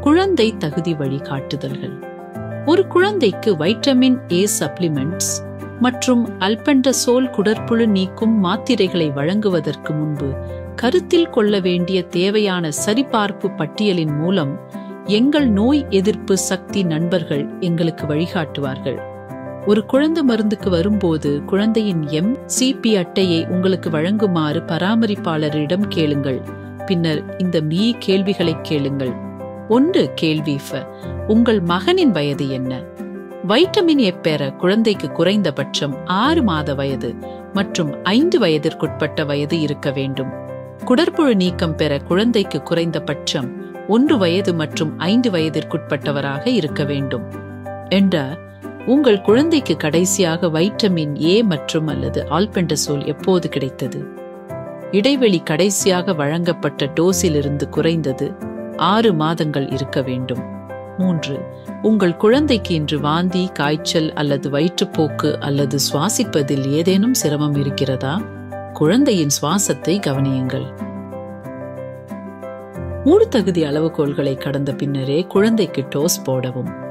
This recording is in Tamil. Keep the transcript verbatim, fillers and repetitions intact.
குழந்தை தகுதி வழிகாட்டுதல்கள். ஒரு குழந்தைக்கு வைட்டமின் ஏ சப்ளிமெண்ட்ஸ் மற்றும் அல்பெண்டசோல் குடற்புழு நீக்கும் மாத்திரைகளை வழங்குவதற்கு முன்பு கருத்தில் கொள்ள வேண்டிய தேவையான சரிபார்ப்பு பட்டியலின் மூலம் எங்கள் நோய் எதிர்ப்பு சக்தி நண்பர்கள் எங்களுக்கு வழிகாட்டுவார்கள். ஒரு குழந்தை மருந்துக்கு வரும்போது குழந்தையின் எம் சி பி அட்டையை உங்களுக்கு வழங்குமாறு பராமரிப்பாளரிடம் கேளுங்கள். பின்னர் இந்த மீ கேள்விகளை கேளுங்கள். ஒன்று கேள்வி: உங்கள் மகனின் வயது என்ன? வைட்டமின் ஏ பெற குழந்தைக்கு குறைந்தபட்சம் ஆறு மாத வயது மற்றும் ஐந்து வயதிற்குட்பட்ட வயது இருக்க வேண்டும். குடற்புழு நீக்கம் பெற குழந்தைக்கு குறைந்தபட்சம் ஒன்று வயது மற்றும் ஐந்து வயதிற்குட்பட்டவராக இருக்க வேண்டும். என்ற உங்கள் குழந்தைக்கு கடைசியாக வைட்டமின் ஏ மற்றும் அல்லது ஆல்பெண்டசோல் எப்போது கிடைத்தது? இடைவெளி கடைசியாக வழங்கப்பட்ட டோஸிலிருந்து குறைந்தது ஆறு மாதங்கள் இருக்க வேண்டும். மூன்று உங்கள் குழந்தைக்கு இன்று வாந்தி, காய்ச்சல் அல்லது வயிற்றுப்போக்கு அல்லது சுவாசிப்பதில் ஏதேனும் சிரமம் இருக்கிறதா? குழந்தையின் சுவாசத்தை கவனியுங்கள். ஊடு தகுதி அளவுகோல்களை கடந்த பின்னரே குழந்தைக்கு டோஸ் போடவும்.